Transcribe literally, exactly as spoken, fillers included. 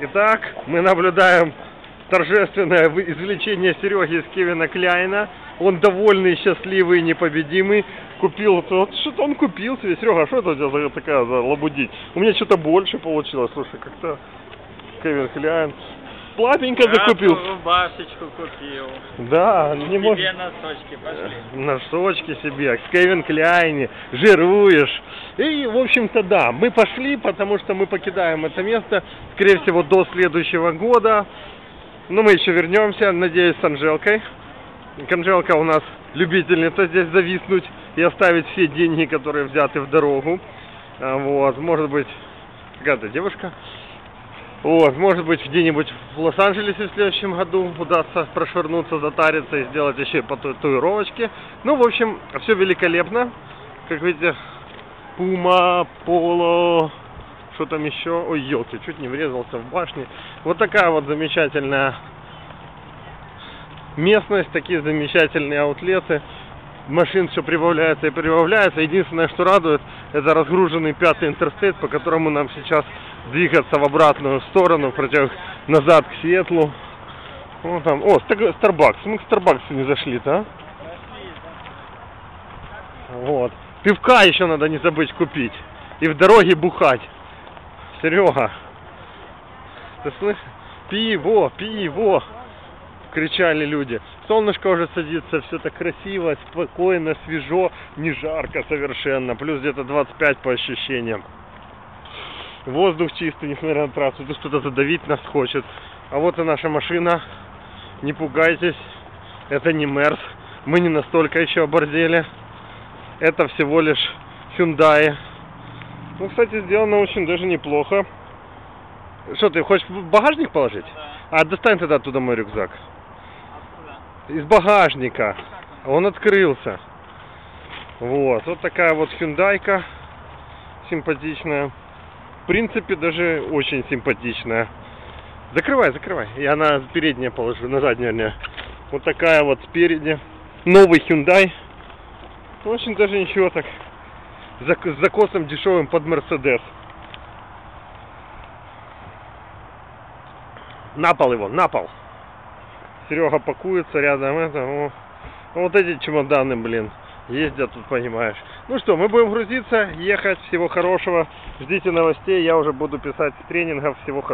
Итак, мы наблюдаем торжественное извлечение Сереги из Кевина Кляйна. Он довольный, счастливый, непобедимый. Купил, вот что-то он купил себе. Серега, а что это у тебя за такая за лабудить? У меня что-то больше получилось. Слушай, как-то Кевин Кляйн слабенько закупил. Рубашечку купил. Да, не может. Себе носочки пошли. Носочки себе, к Кевин Кляйне, жируешь. И, в общем-то, да, мы пошли, потому что мы покидаем это место, скорее всего, до следующего года. Но мы еще вернемся, надеюсь, с Анжелкой. Анжелка у нас любительница здесь зависнуть и оставить все деньги, которые взяты в дорогу. Вот, может быть, какая-то девушка. Вот, может быть, где-нибудь в Лос-Анджелесе в следующем году удастся прошвырнуться, затариться и сделать еще по татуировочке. Ну, в общем, все великолепно. Как видите, Пума, Поло, что там еще? Ой, елки, чуть не врезался в башню. Вот такая вот замечательная местность, такие замечательные аутлеты. Машин все прибавляется и прибавляется. Единственное, что радует, это разгруженный пятый интерстейт, по которому нам сейчас двигаться в обратную сторону, против назад к Сиэтлу. Вон там. О, Starbucks. Мы к Starbucks не зашли-то, а? Вот. Пивка еще надо не забыть купить. И в дороге бухать. Серега. Ты слышишь? Пиво, пиво! Кричали люди. Солнышко уже садится, все так красиво, спокойно, свежо, не жарко совершенно. Плюс где-то двадцать пять по ощущениям. Воздух чистый, несмотря на трассу. Тут кто-то задавить нас хочет. А вот и наша машина. Не пугайтесь. Это не Мерс. Мы не настолько еще оборзели. Это всего лишь Hyundai. Ну, кстати, сделано очень даже неплохо. Что, ты хочешь в багажник положить? Да. А достань тогда оттуда мой рюкзак. Откуда? Из багажника. Он открылся. Вот. Вот такая вот Hyundai-ка. Симпатичная. В принципе, даже очень симпатичная. Закрывай, закрывай. Я на переднее положу, на заднее не. Вот такая вот спереди. Новый Hyundai. Очень даже ничего так. С закосом дешевым под Mercedes. На пол его, на пол. Серега пакуется рядом. Это, вот эти чемоданы, блин, ездят тут, понимаешь. Ну что, мы будем грузиться, ехать. Всего хорошего. Ждите новостей. Я уже буду писать с тренингов. Всего хорошего.